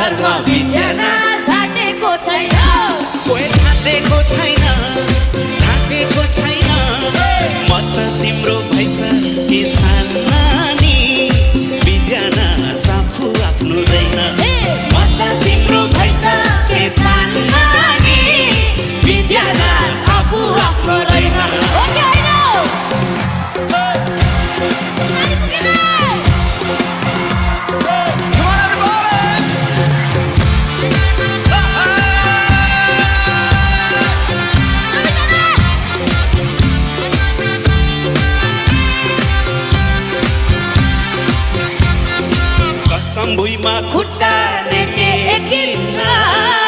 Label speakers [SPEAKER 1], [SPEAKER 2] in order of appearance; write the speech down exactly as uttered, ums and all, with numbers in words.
[SPEAKER 1] धर्म विद्यानाश ढाटेको छैन
[SPEAKER 2] कोही ढाटेको छैन ढाटेको छैन म त तिम्रो भइसकेसान नानी विद्यानाश आफू आफ्नो दैन म त तिम्रो भइसकेसान नानी विद्यानाश आफू आफ्नो दैन
[SPEAKER 1] ओके
[SPEAKER 2] भुइँमा खुट्टा
[SPEAKER 1] रेटे किन्न